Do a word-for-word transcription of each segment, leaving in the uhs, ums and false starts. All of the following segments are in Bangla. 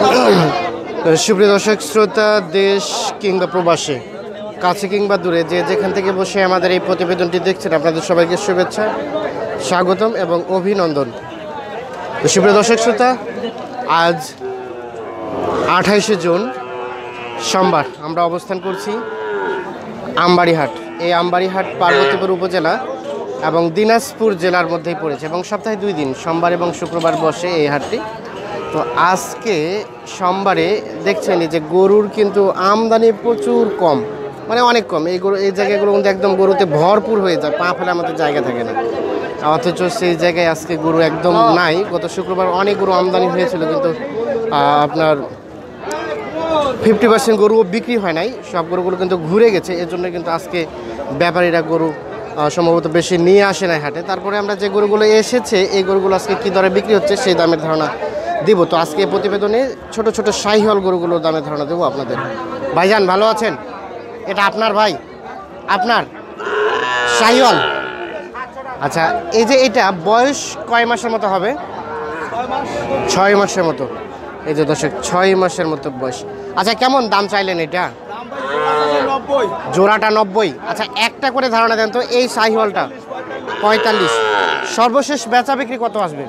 সুপ্রিয় দর্শক শ্রোতা, দেশ কিংবা প্রবাসে, কাছে কিংবা দূরে, যে যেখান থেকে বসে আমাদের এই প্রতিবেদনটি দেখছেন, আপনাদের সবাইকে শুভেচ্ছা, স্বাগতম এবং অভিনন্দন। সুপ্রিয় দর্শক শ্রোতা, আজ আঠাইশে জুন সোমবার আমরা অবস্থান করছি আমবাড়িহাট। এই আমবাড়িহাট পার্বতীপুর উপজেলা এবং দিনাজপুর জেলার মধ্যেই পড়েছে এবং সপ্তাহে দুই দিন, সোমবার এবং শুক্রবার বসে এই হাটটি। তো আজকে সোমবারে দেখছেন যে গরুর কিন্তু আমদানি প্রচুর কম, মানে অনেক কম। এই গরু এই জায়গাগুলো কিন্তু একদম গরুতে ভরপুর হয়ে যায়, পা ফেলে আমাদের জায়গা থাকে না, অথচ সেই জায়গায় আজকে গরু একদম নাই। গত শুক্রবার অনেক গরু আমদানি হয়েছিল, কিন্তু আপনার ফিফটি পার্সেন্ট গরুও বিক্রি হয় নাই, সব গরুগুলো কিন্তু ঘুরে গেছে। এর জন্য কিন্তু আজকে ব্যাপারীরা গরু সম্ভবত বেশি নিয়ে আসে নাই হাটে। তারপরে আমরা যে গরুগুলো এসেছে, এই গরুগুলো আজকে কী দরে বিক্রি হচ্ছে সেই দামের ধারণা দিব। তো আজকে প্রতিবেদনে ছোট ছোট শাহিওয়াল গরুগুলোর দামের ধারণা দেবো আপনাদের। ভাইজান ভালো আছেন? এটা আপনার ভাই? আপনার শাহিওয়াল? আচ্ছা, এই যে এটা বয়স কয় মাসের মতো হবে? ছয় মাসের মতো। এই যে দর্শক, ছয় মাসের মতো বয়স। আচ্ছা, কেমন দাম চাইলেন এটা? জোড়াটা নব্বই। আচ্ছা, একটা করে ধারণা দেন তো, এই শাহিওয়ালটা পঁয়তাল্লিশ। সর্বশেষ বেচা বিক্রি কত আসবে?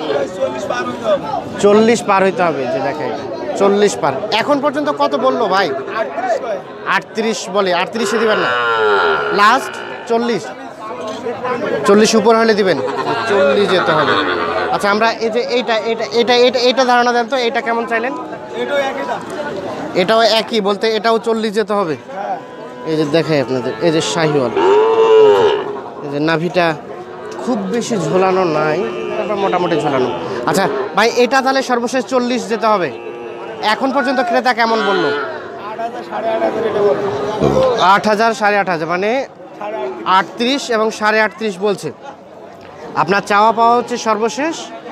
চল্লিশ পার হইতে হবে। যে দেখে চল্লিশ পার। এখন পর্যন্ত কত বললো ভাই? আটত্রিশ বলে। আটত্রিশে দিবেন না? লাস্ট চল্লিশ? চল্লিশ উপর হলে দিবেন? চল্লিশ যেতে হবে। আচ্ছা, আমরা এই যে এইটা এটা এটা এটা এটা ধারণা দেন তো, এটা কেমন চাইলেন? এটাও একই বলতে, এটাও চল্লিশ যেতে হবে। এই যে দেখাই আপনাদের, এই যে শাহিওয়াল, এই যে নাভিটা খুব বেশি ঝোলানো নাই, তারপর মোটামুটি ঝোলানো। আচ্ছা ভাই, এটা তাহলে সর্বশেষ চল্লিশ যেতে হবে। এখন পর্যন্ত ক্রেতা কেমন বললো? আট হাজার সাড়ে আট হাজার মানে আটত্রিশ এবং সাড়ে আটত্রিশ বলছে। আপনার চাওয়া পাওয়া হচ্ছে সর্বশেষ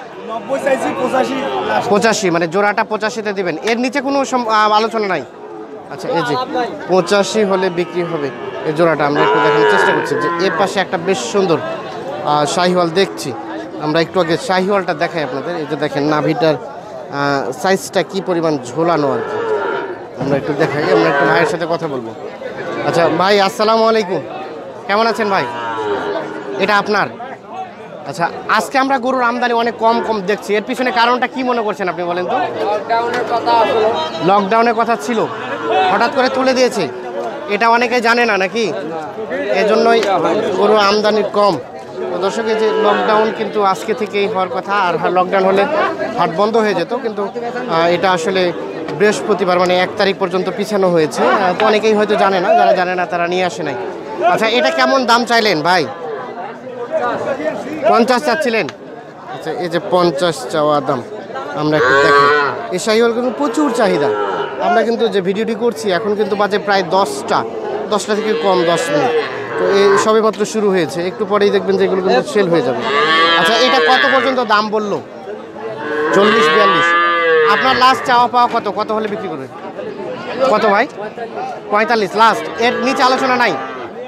পঁচাশি, মানে জোড়াটা পঁচাশিতে দিবেন, এর নিচে কোনো আলোচনা নাই। আচ্ছা, এই যে পঁচাশি হলে বিক্রি হবে এই জোড়াটা। আমরা একটু দেখানোর চেষ্টা করছি যে এর পাশে একটা বেশ সুন্দর শাহিওয়াল দেখছি আমরা। একটু আগে শাহিওয়ালটা দেখাই আপনাদের। এই যে দেখেন নাভিটার সাইজটা কি পরিমাণ ঝোলানো আর কি, আমরা একটু দেখাই। আমরা একটু ভাইয়ের সাথে কথা বলবো। আচ্ছা ভাই, আসসালামু আলাইকুম, কেমন আছেন ভাই? এটা আপনার? আচ্ছা, আজকে আমরা গরুর আমদানি অনেক কম কম দেখছি, এর পিছনে কারণটা কি মনে করছেন আপনি বলেন তো? লকডাউনের কথা ছিল, হঠাৎ করে তুলে দিয়েছে, এটা অনেকে জানে না নাকি, এজন্যই গরুর আমদানি কম। তো দর্শক, এই যে লকডাউন কিন্তু আজকে থেকেই হওয়ার কথা, আর লকডাউন হলে হাট বন্ধ হয়ে যেত, কিন্তু এটা আসলে বৃহস্পতিবার মানে এক তারিখ পর্যন্ত পিছানো হয়েছে। তো অনেকেই হয়তো জানে না, যারা জানে না তারা নিয়ে আসে নাই। আচ্ছা, এটা কেমন দাম চাইলেন ভাই? পঞ্চাশ চাচ্ছিলেন? আচ্ছা, এই যে পঞ্চাশ চাওয়া দাম। আমরা একটু দেখি, এই শাহিওয়াল কিন্তু প্রচুর চাহিদা। আমরা কিন্তু যে ভিডিওটি করছি এখন কিন্তু বাজে প্রায় দশটা দশটা থেকে কম, দশ মিনিট। তো এই সবে মাত্র শুরু হয়েছে, একটু পরেই দেখবেন যে এগুলো কিন্তু সেল হয়ে যাবে। আচ্ছা, এটা কত পর্যন্ত দাম বললো? চল্লিশ বিয়াল্লিশ। আপনার লাস্ট চাওয়া পাওয়া কত? কত হলে বিক্রি করবে? কত ভাই? পঁয়তাল্লিশ লাস্ট, এর নিচে আলোচনা নাই?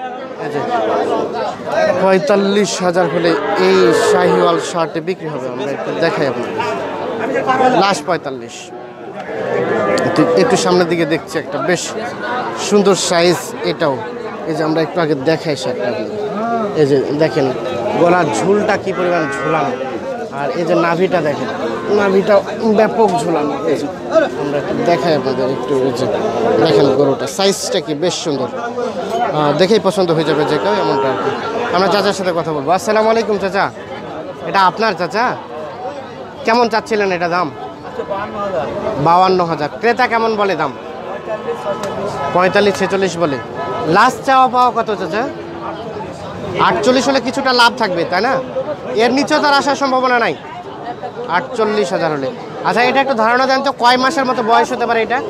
পঁয়তাল্লিশ হাজার হলে এই শাহিওয়াল শার্টে বিক্রি হবে। আমরা একটু দেখাই আপনার, লাস্ট পঁয়তাল্লিশ। একটু সামনের দিকে দেখছি একটা বেশ সুন্দর সাইজ, এটাও। এই যে আমরা একটু আগে দেখাই শার্টটা, এই যে দেখেন গলার ঝুলটা কি পরিমাণ ঝুলানো, আর এই যে নাভিটা দেখেন, নাভিটা ব্যাপক ঝুলানো। এই যে আমরা একটু দেখাই আপনাদের, একটু এই যে দেখেন গরুটা সাইজটা কি বেশ সুন্দর, দেখেই পছন্দ হয়ে যাবে যে কেউ, এমনটা আর কি। আমরা চাচার সাথে কথা বলবো। আসসালামু আলাইকুম চাচা, এটা আপনার চাচা? কেমন চাচ্ছিলেন এটা দাম? বাউান্ন হাজার। ক্রেতা কেমন বলে দাম? পঁয়তাল্লিশ ছেচল্লিশ বলে। লাস্ট চাওয়া পাওয়া কত চাচা? আটচল্লিশ হলে কিছুটা লাভ থাকবে, তাই না? এর নিচেও তার আসার সম্ভাবনা নাই, আটচল্লিশ হাজার হলে। আচ্ছা, এটা একটু ধারণা দেন তো, কয় মাসের মতো বয়স হতে পারে এটা?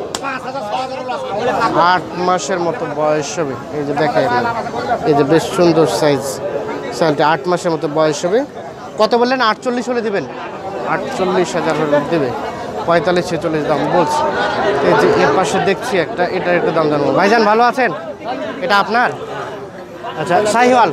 আট মাসের মতো বয়স হবে। এই যে দেখেন, এই যে বেশ সুন্দর সাইজ সাইজটা, আট মাসের মতো বয়স হবে। কত বললেন? আটচল্লিশ হলে দিবেন? আটচল্লিশ হাজার হলে দেবে। পঁয়তাল্লিশ ছেচল্লিশ দাম বলছে। এই যে এর পাশে দেখছি একটা, এটার একটু দাম জানবো। ভাইজান ভালো আছেন? এটা আপনার? আচ্ছা, শাহিওয়াল।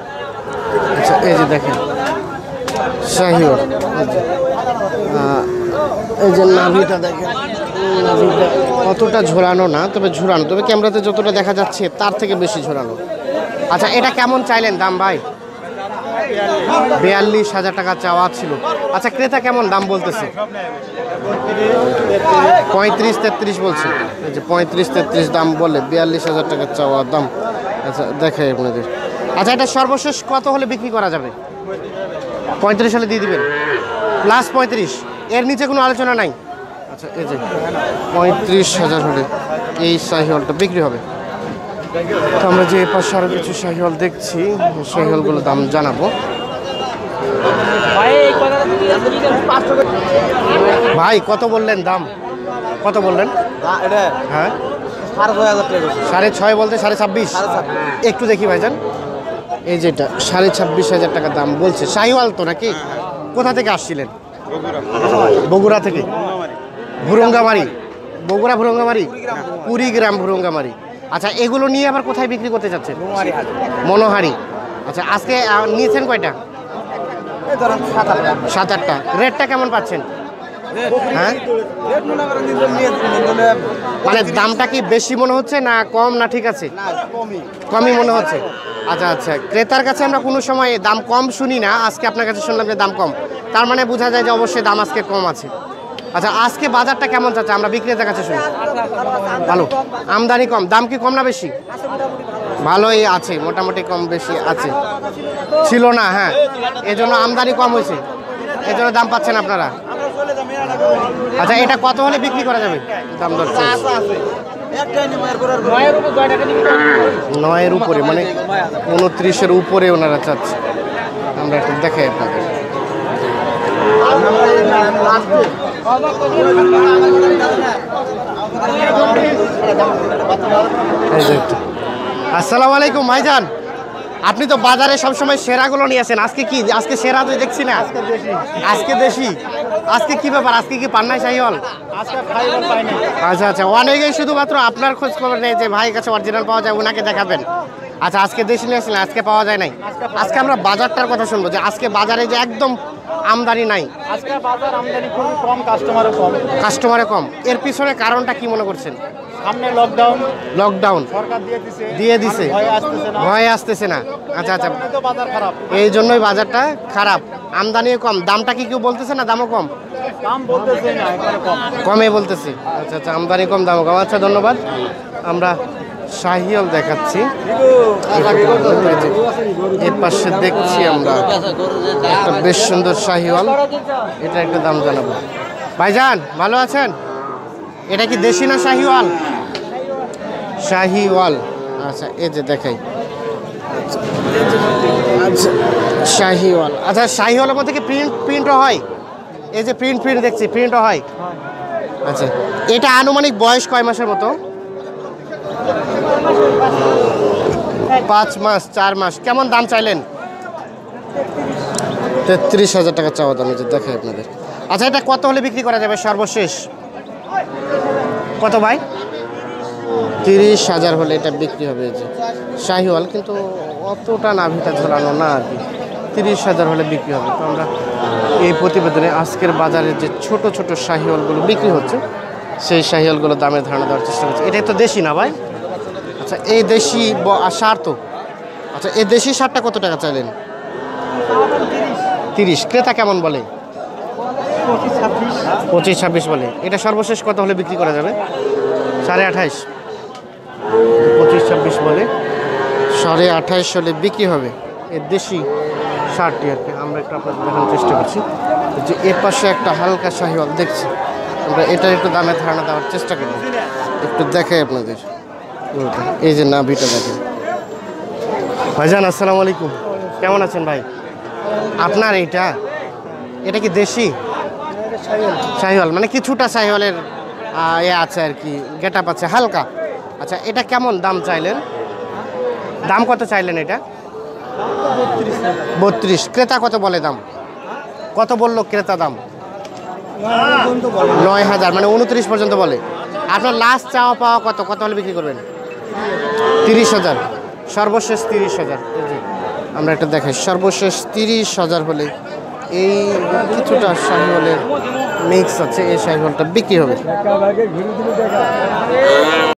আচ্ছা, এই যে দেখেন শাহিওয়াল, এই যে নাভিটা দেখেন, নাভিটা অতটা ঝোলানো না, তবে ঝোলানো, তবে ক্যামেরাতে যতটা দেখা যাচ্ছে তার থেকে বেশি ঝোলানো। আচ্ছা এটা কেমন চাইলেন দাম ভাই? বিয়াল্লিশ হাজার টাকা চাওয়া ছিল। আচ্ছা ক্রেতা কেমন দাম বলতেছে? পঁয়ত্রিশ তেত্রিশ বলছে। এই যে পঁয়ত্রিশ তেত্রিশ দাম বলে, বিয়াল্লিশ হাজার টাকা চাওয়া দাম। আচ্ছা দেখাই আপনাদের। আচ্ছা এটা সর্বশেষ কত হলে বিক্রি করা যাবে? পঁয়ত্রিশ হলে দিয়ে দিবেন, প্লাস পঁয়ত্রিশ, এর নিচে কোনো আলোচনা নাই। আচ্ছা এই যে পঁয়ত্রিশ হাজার হলে এই শাহিওয়ালটা বিক্রি হবে। তো আমরা যে পাশে আরও কিছু শাহিওয়াল দেখছি, শাহিওয়ালগুলোর দাম জানাবো। ভাই কত বললেন দাম? কত বললেন? হ্যাঁ সাড়ে ছয় বলতে সাড়ে ছাব্বিশ। একটু দেখি ভাইজান, এই যেটা সাড়ে ছাব্বিশ হাজার টাকা দাম বলছে। শাহিওয়াল তো নাকি? কোথা থেকে আসছিলেন? বগুড়া থেকে। ভুরঙ্গামারি, বগুড়া ভুরঙ্গামারি, কুড়িগ্রাম ভুরঙ্গামারি। আচ্ছা এগুলো নিয়ে আবার কোথায় বিক্রি করতে যাচ্ছেন? মনোহারি। আচ্ছা আজকে নিয়েছেন কয়টা? সাত আটটা। রেটটা কেমন পাচ্ছেন? হ্যাঁ মানে দামটা কি বেশি মনে হচ্ছে না কম, না ঠিক আছে? কমই মনে হচ্ছে। আচ্ছা আচ্ছা, ক্রেতার কাছে আমরা কোনো সময় দাম কম শুনি না, আজকে আপনার কাছে শুনলাম যে দাম কম, তার মানে বোঝা যায় যে অবশ্যই দাম আজকে কম আছে। আচ্ছা আজকে বাজারটা কেমন যাচ্ছে আমরা বিক্রেতার কাছে শুনি? ভালো, আমদানি কম। দাম কি কম না বেশি? ভালোই আছে, মোটামুটি কম বেশি আছে, ছিল না। হ্যাঁ এই জন্য আমদানি কম হয়েছে, এই জন্য দাম পাচ্ছেন আপনারা। আচ্ছা এটা কত হলে বিক্রি করা যাবে? দাম দর নয়ের উপরে, মানে উনত্রিশের উপরে ওনারা চাচ্ছে। আমরা একটু দেখাই আপনাদের। আসসালামু আলাইকুম ভাইজান, আপনি তো বাজারে সবসময় সেরাগুলো নিয়ে আসেন, আজকে কি? আজকে সেরা তো দেখছি না। আজকে দেশি। আজকে কি ব্যাপার? আজকে কি পান নাই শাহিওয়াল? আচ্ছা আচ্ছা, অনেকেই শুধুমাত্র আপনার খোঁজ খবর নেই যে ভাই কাছে অরিজিনাল পাওয়া যায়, ওনাকে দেখাবেন। আচ্ছা আজকে দেশি নিয়ে আসলেন, আজকে পাওয়া যায় নাই। আজকে আমরা বাজারটার কথা শুনবো, যে আজকে বাজারে যে একদম আমদানি নাই। আজকে বাজার আমদানি খুবই কম, কাস্টমারও কম। কাস্টমারে কম, এর পিছনে কারণটা কি মনে করছেন? সামনে লকডাউন, লকডাউন সরকার দিয়ে দিছে, দিয়ে দিছে, ভয় আসতেছে না, ভয় আসতেছে না। আচ্ছা আচ্ছা, তো বাজার খারাপ, এই জন্যই বাজারটা খারাপ, আমদানিও কম। দামটা কি কেউ বলতেছে না দামও কম? দাম বলতেছে না, একবারে কম, কমে বলতেছে। আচ্ছা আচ্ছা, আমদানি কম দামও কম। আচ্ছা ধন্যবাদ। আমরা শাহিওয়াল দেখাচ্ছি, এর পাশে দেখছি আমরা একটা বেশ সুন্দর শাহিওয়াল, এটা একটা দাম জানাবো। ভাইজান ভালো আছেন? এটা কি দেশি না শাহিওয়াল? শাহিওয়াল। আচ্ছা এই যে দেখাই, আচ্ছা শাহিওয়াল। আচ্ছা শাহিওয়ালের মধ্যে কি প্রিন্ট প্রিন্টও হয়? এই যে প্রিন্ট প্রিন্ট দেখছি, প্রিন্টও হয়। আচ্ছা এটা আনুমানিক বয়স কয় মাসের মতো? পাঁচ মাস, চার মাস। কেমন দাম চাইলেন? তেত্রিশ হাজার টাকা চাওয়া দাম, যে দেখাই আপনাদের। আচ্ছা এটা কত হলে বিক্রি করা যাবে সর্বশেষ? কত ভাই? তিরিশ হাজার হলে এটা বিক্রি হবে। যে শাহিওয়াল, কিন্তু অতটা নাভিটা ঝোলানো না আর কি। তিরিশ হাজার হলে বিক্রি হবে। তো আমরা এই প্রতিবেদনে আজকের বাজারে যে ছোট ছোট শাহিওয়ালগুলো বিক্রি হচ্ছে, সেই শাহিওয়ালগুলো দামের ধারণা দেওয়ার চেষ্টা করছি। এটাই তো দেশি না ভাই? আচ্ছা এই দেশি সার তো। আচ্ছা এই দেশি সারটা কত টাকা চাইলেন? তিরিশ। ক্রেতা কেমন বলে? পঁচিশ ছাব্বিশ বলে। এটা সর্বশেষ কত হলে বিক্রি করা যাবে? সাড়ে আঠাইশ। পঁচিশ ছাব্বিশ বলে, সাড়ে আঠাইশ হলে বিক্রি হবে এই দেশি সারটি আর কি। আমরা একটু আপনাদের দেখানোর চেষ্টা করছি যে এর পাশে একটা হালকা শাহিওয়াল দেখছি, আমরা এটার একটু দামের ধারণা দেওয়ার চেষ্টা করব। একটু দেখাই আপনাদের, এই যে নাভিটা দেখেন। ভাইজান আসসালামু আলাইকুম, কেমন আছেন ভাই? আপনার এইটা, এটা কি দেশি শাহিওয়াল? মানে কিছুটা শাহিওয়ালের এ আছে আর কি, গেট আপ আছে হালকা। আচ্ছা এটা কেমন দাম চাইলেন? দাম কত চাইলেন এটা? বত্রিশ। ক্রেতা কত বলে দাম? কত বললো ক্রেতা দাম? নয় হাজার, মানে উনত্রিশ পর্যন্ত বলে। আপনার লাস্ট চাওয়া পাওয়া কত? কত হলে বিক্রি করবেন? তিরিশ হাজার। সর্বশেষ তিরিশ হাজার। আমরা একটা দেখাই, সর্বশেষ তিরিশ হাজার হলে এই কিছুটা শাহিওয়ালের মিক্স আছে, এই শাহিওয়ালটা বিক্রি হবে।